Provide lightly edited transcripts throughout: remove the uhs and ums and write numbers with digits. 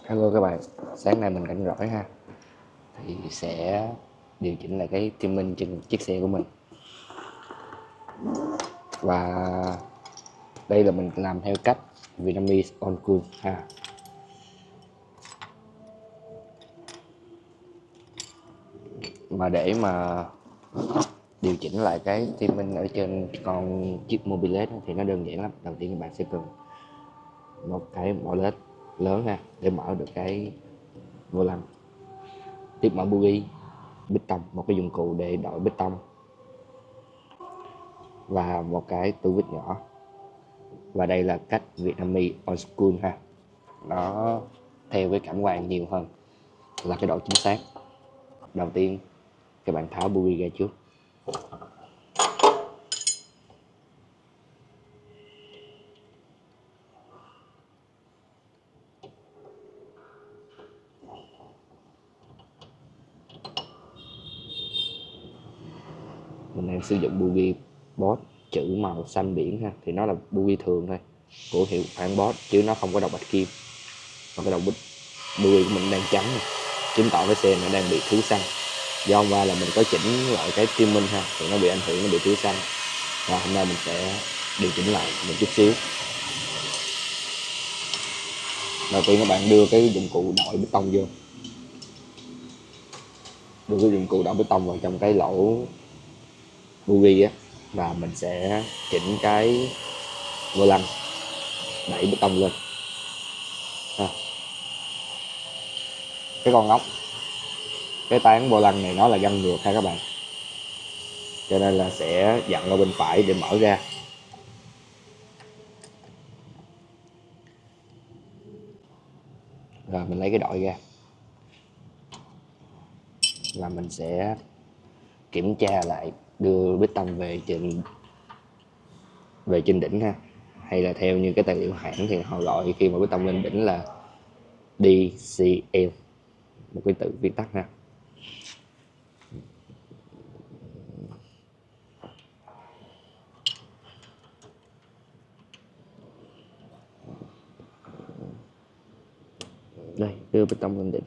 Hello các bạn, sáng nay mình rảnh rỗi ha, thì sẽ điều chỉnh lại cái timing trên chiếc xe của mình. Và đây là mình làm theo cách Vietnamese on cool ha. Mà để mà điều chỉnh lại cái timing ở trên con chiếc mobilet thì nó đơn giản lắm. Đầu tiên các bạn sẽ cần một cái mỏ led lớn ha, để mở được cái vô lăng. Tiếp mở buggy, bít tông, một cái dụng cụ để đội bít tông, và một cái tua vít nhỏ. Và đây là cách Vietnamese old school ha, nó theo cái cảm quan nhiều hơn là cái độ chính xác. Đầu tiên các bạn tháo bui ra trước, mình đang sử dụng buggy Boss chữ màu xanh biển ha, thì nó là buggy thường thôi của hiệu hãng Boss, chứ nó không có độc bạch kim. Và cái đầu buggy của mình đang trắng này, chứng tỏ cái xe nó đang bị thiếu xăng. Do hôm qua là mình có chỉnh lại cái timing ha, thì nó bị ảnh hưởng, nó bị thiếu xăng. Và hôm nay mình sẽ điều chỉnh lại một chút xíu. Đầu tiên các bạn đưa cái dụng cụ đội bê tông vô, đưa cái dụng cụ đổ bê tông vào trong cái lỗ buggy á, và mình sẽ chỉnh cái vô lăng, đẩy bê tông lên ha. Cái con ốc, cái tán vô lăng này nó là găng ngược ha các bạn, cho nên là sẽ dặn qua bên phải để mở ra. Rồi mình lấy cái đội ra, và mình sẽ kiểm tra lại, đưa bê tông về trên đỉnh ha, hay là theo như cái tài liệu hãng thì họ gọi khi mà bê tông lên đỉnh là DCL, một cái từ viết tắt ha. Đây, đưa bê tông lên đỉnh,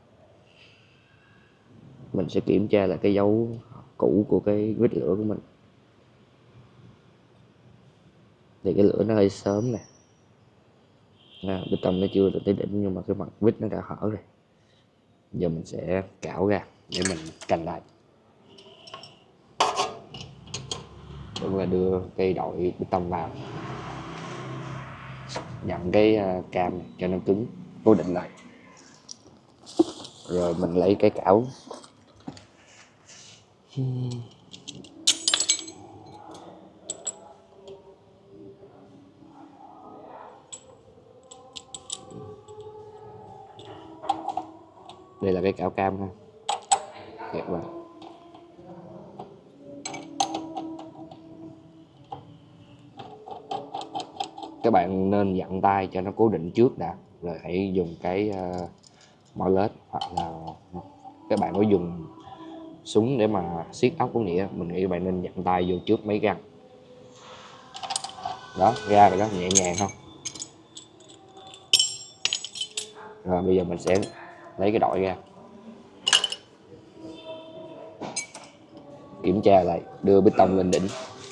mình sẽ kiểm tra lại cái dấu cũ của cái vết lửa của mình. Thì cái lửa nó hơi sớm nè, bê tông nó chưa được tới đỉnh nhưng mà cái mặt vít nó đã hở rồi. Giờ mình sẽ cạo ra để mình canh lại. Đúng là đưa cây đội bê tông vào, dặn cái cam này cho nó cứng, cố định lại. Rồi mình lấy cái cảo, đây là cái cảo cam ha, kẹp vào. Các bạn nên dặn tay cho nó cố định trước đã, rồi hãy dùng cái mỏ lết, hoặc là các bạn có dùng súng để mà siết ốc cũng vậy. Mình nghĩ các bạn nên dặn tay vô trước mấy găng đó, ra rồi đó, nhẹ nhàng không. Rồi bây giờ mình sẽ lấy cái đội ra, kiểm tra lại, đưa bê tông lên đỉnh.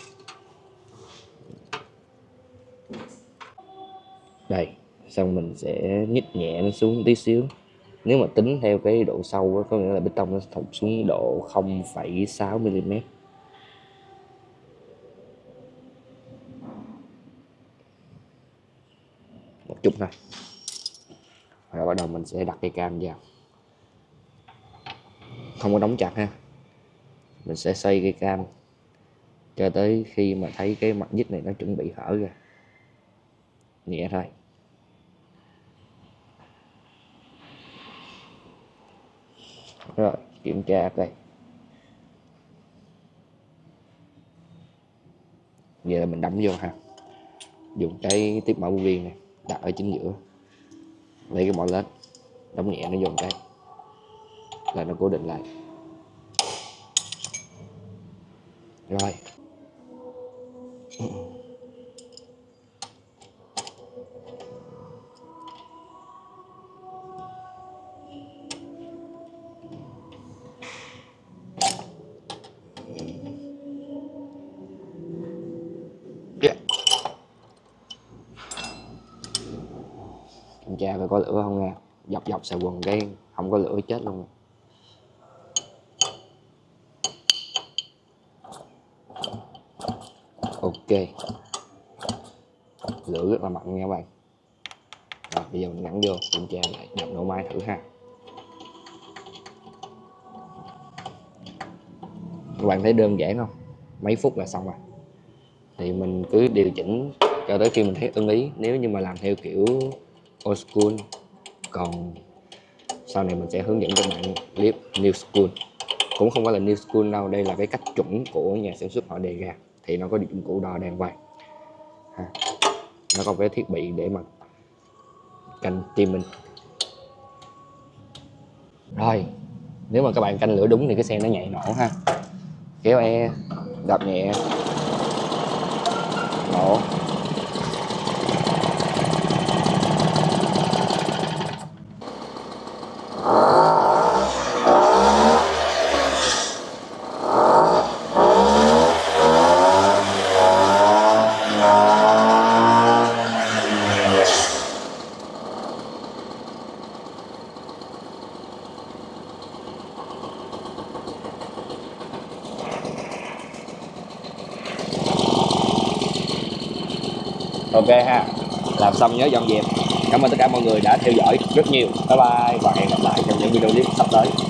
Đây, xong mình sẽ nhích nhẹ nó xuống tí xíu. Nếu mà tính theo cái độ sâu đó, có nghĩa là bê tông nó thụt xuống độ 0,6 mm. Một chút thôi. Rồi bắt đầu mình sẽ đặt cây cam vào, không có đóng chặt ha. Mình sẽ xoay cây cam cho tới khi mà thấy cái mặt vít này nó chuẩn bị hở ra, nhẹ thôi. Rồi kiểm tra đây, giờ là mình đóng vô ha. Dùng cái tiếp mã viên này đặt ở chính giữa, lấy cái mỏ lết đóng nhẹ nó vô cái là nó cố định lại. Rồi Kiểm tra coi có lửa không nha. Dọc dọc xà quần cái không có lửa chết luôn. Ok, lửa rất là mạnh nha các bạn. Rồi bây giờ mình gắn vô kiểm tra lại dập nổ máy thử ha. Các bạn thấy đơn giản không, mấy phút là xong rồi. Thì mình cứ điều chỉnh cho tới khi mình thấy ưng ý, nếu như mà làm theo kiểu old school. Còn sau này mình sẽ hướng dẫn cho bạn clip new school. Cũng không phải là new school đâu, đây là cái cách chuẩn của nhà sản xuất họ đề ra. Thì nó có dụng cụ đo đàng hoàng ha. Nó có cái thiết bị để mà canh timing. Rồi nếu mà các bạn canh lửa đúng thì cái xe nó nhảy nổ ha. Kéo e, đập nhẹ, nổ. Ok ha, làm xong nhớ dọn dẹp. Cảm ơn tất cả mọi người đã theo dõi rất nhiều. Bye bye và hẹn gặp lại trong những video clip sắp tới.